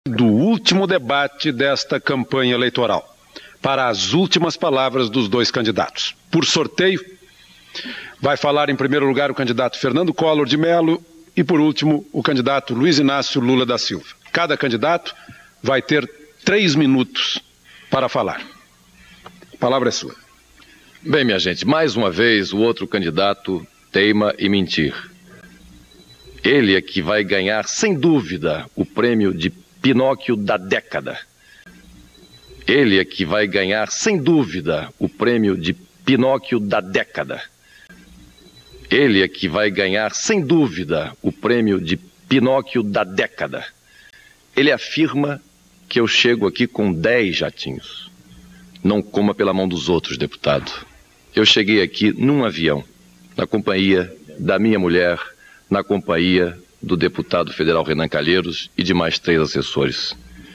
Do último debate desta campanha eleitoral, para as últimas palavras dos dois candidatos. Por sorteio, vai falar em primeiro lugar o candidato Fernando Collor de Mello e, por último, o candidato Luiz Inácio Lula da Silva. Cada candidato vai ter 3 minutos para falar. A palavra é sua. Bem, minha gente, mais uma vez o outro candidato teima em mentir. Ele é que vai ganhar, sem dúvida, o prêmio de Pinóquio da década. Ele é que vai ganhar, sem dúvida, o prêmio de Pinóquio da década. Ele é que vai ganhar, sem dúvida, o prêmio de Pinóquio da década. Ele afirma que eu chego aqui com 10 jatinhos. Não coma pela mão dos outros, deputado. Eu cheguei aqui num avião, na companhia da minha mulher, na companhia do deputado federal Renan Calheiros e de mais 3 assessores.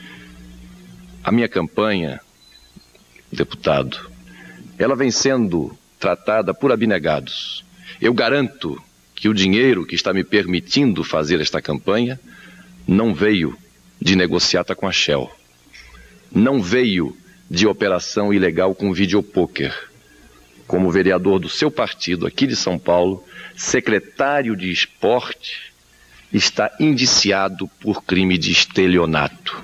A minha campanha, deputado, ela vem sendo tratada por abnegados. Eu garanto que o dinheiro que está me permitindo fazer esta campanha não veio de negociata com a Shell, não veio de operação ilegal com videopôquer. Como vereador do seu partido aqui de São Paulo, secretário de Esporte está indiciado por crime de estelionato.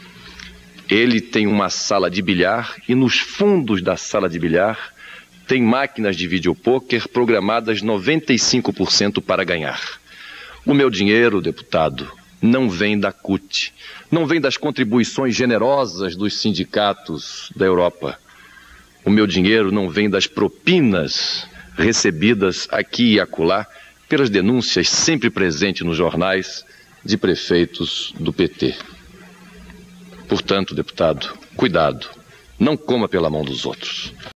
Ele tem uma sala de bilhar e nos fundos da sala de bilhar tem máquinas de videopôquer programadas 95% para ganhar. O meu dinheiro, deputado, não vem da CUT, não vem das contribuições generosas dos sindicatos da Europa. O meu dinheiro não vem das propinas recebidas aqui e acolá pelas denúncias sempre presentes nos jornais de prefeitos do PT. Portanto, deputado, cuidado, não coma pela mão dos outros.